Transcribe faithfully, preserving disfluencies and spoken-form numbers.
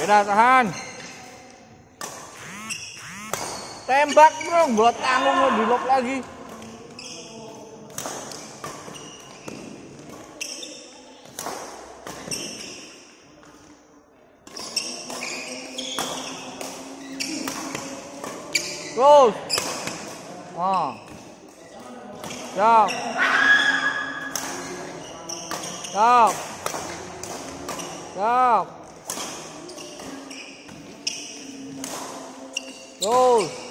Beda tahan. Tembak bro, buat tanggung lo di lock lagi. Terus. Ah. Siap. Siap. Siap. Terus.